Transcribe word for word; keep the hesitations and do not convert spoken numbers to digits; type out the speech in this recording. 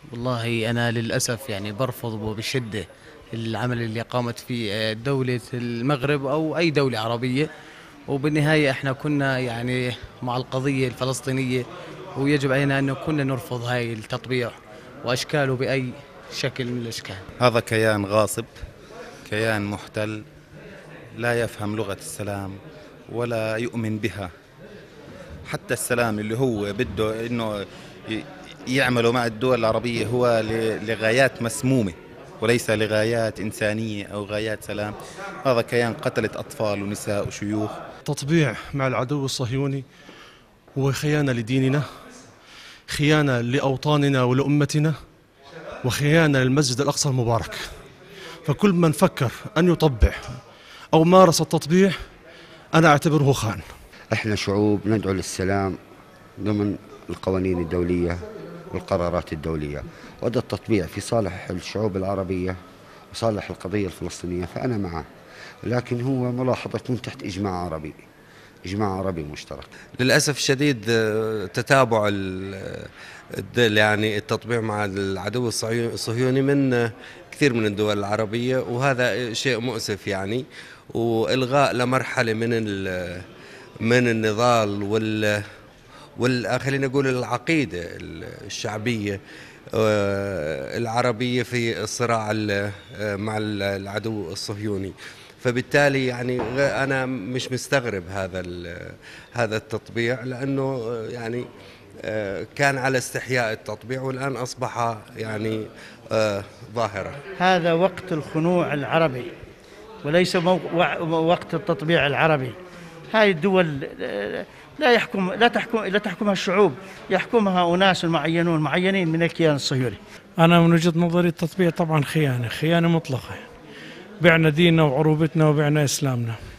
والله أنا للأسف يعني برفض بشدة العمل اللي قامت فيه دولة المغرب أو أي دولة عربية. وبالنهاية احنا كنا يعني مع القضية الفلسطينية، ويجب علينا أن كنا نرفض هاي التطبيع وأشكاله بأي شكل من الأشكال. هذا كيان غاصب، كيان محتل، لا يفهم لغة السلام ولا يؤمن بها. حتى السلام اللي هو بده انه ي- يعمله مع الدول العربية هو ل- لغايات مسمومة، وليس لغايات إنسانية أو غايات سلام. هذا كيان قتلت أطفال ونساء وشيوخ. تطبيع مع العدو الصهيوني هو خيانة لديننا، خيانة لأوطاننا ولأمتنا، وخيانة للمسجد الأقصى المبارك. فكل من فكر أن يطبع أو مارس التطبيع أنا أعتبره خان. احنا شعوب ندعو للسلام ضمن القوانين الدولية والقرارات الدولية، وهذا التطبيع في صالح الشعوب العربية وصالح القضية الفلسطينية فأنا معه، لكن هو ملاحظة يكون تحت إجماع عربي، إجماع عربي مشترك. للأسف الشديد آه، تتابع ال- الد- يعني التطبيع مع العدو الصهيو- الصهيوني من آه، كثير من الدول العربية، وهذا شيء مؤسف يعني. وإلغاء لمرحلة من ال- من النضال وال وال خلينا نقول العقيدة الشعبية آه، العربية في الصراع ال- آه، مع العدو الصهيوني. فبالتالي يعني غ- أنا مش مستغرب هذا ال- هذا التطبيع، لأنه آه، يعني آه، كان على استحياء التطبيع، والآن أصبح يعني آه، ظاهرة. هذا وقت الخنوع العربي وليس مو- وع- وقت التطبيع العربي. هاي الدول آه، لا يحكم لا تحكم لا تحكمها الشعوب، يحكمها أناس معينون معينين من الكيان الصهيوني. أنا من وجهة نظري التطبيع طبعا خيانة، خيانة مطلقة. بعنا ديننا وعروبتنا وبعنا إسلامنا.